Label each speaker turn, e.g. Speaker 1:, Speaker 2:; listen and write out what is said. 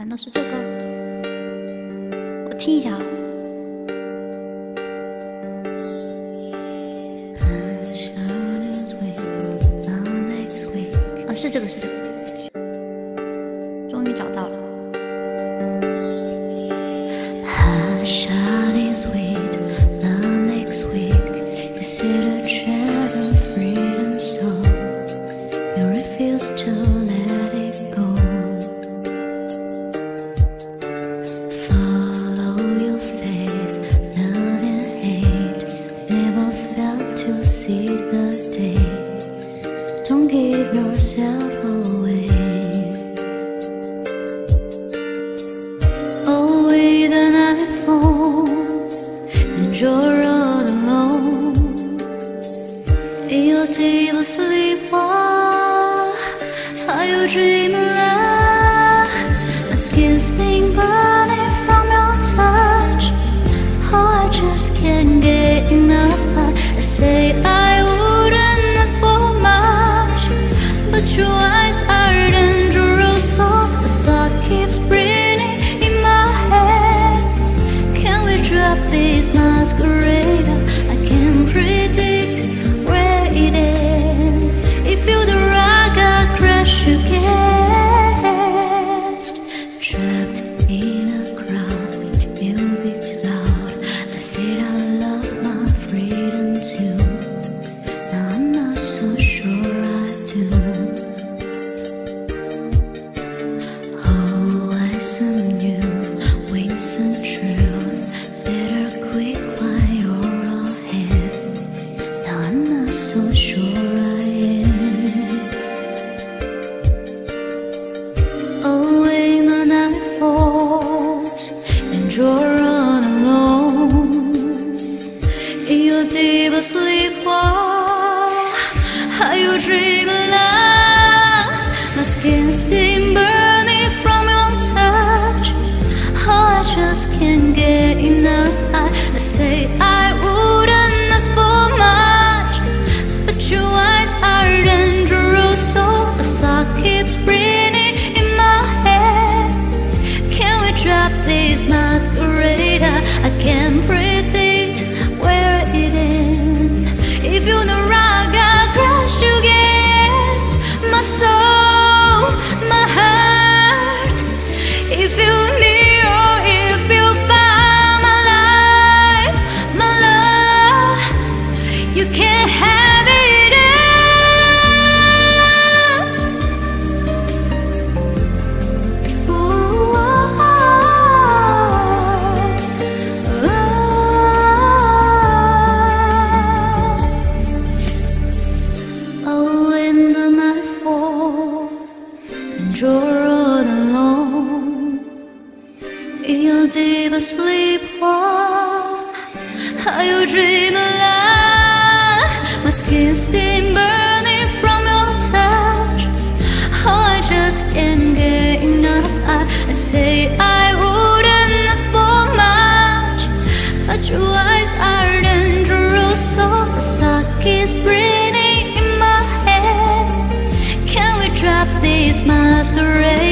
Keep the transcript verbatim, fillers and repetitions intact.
Speaker 1: 难道是这个？我听一下啊。啊，是这个，是这个，终于找到了。
Speaker 2: To let it go, follow your faith, love and hate. Never felt to seize the day. Don't give yourself away. Away the night falls, and you're all alone. In your table sleep while you dream alive. My skin sting burning from your touch. Oh, I just can't get enough. I say I wouldn't ask for much, but your eyes are dangerous. So the thought keeps breathing in my head. Can we drop this masquerade? I can't predict where it ends. If you're the rock, I crash against. Trapped in a crowd, music's loud. I said I love my freedom too. Now I'm not so sure I do. Oh, I some new, win some truth. Better quick while you're ahead. Now I'm not so sure I am. Away the night falls, and you're all alone. In your deep sleep, how you dream alive. My skin still burning from your touch. Oh, I just can't get enough. I, I say I wouldn't ask for much, but your eyes are dangerous. So the thought keeps breathing in my head. Can we drop this masquerade? I can't predict where it ends. If you're the rock, I crash against my soul, my heart. If you near or if you find my life, my love, you can't have it all. Ooh, oh, oh. Oh, when the night falls and you're all alone. In your deep sleep, how you dream alive. My skin still burning from your touch. Oh, I just can't get enough. I, I say I wouldn't ask for much, but your eyes are dangerous. So the thought keeps breathing in my head. Can we drop this masquerade?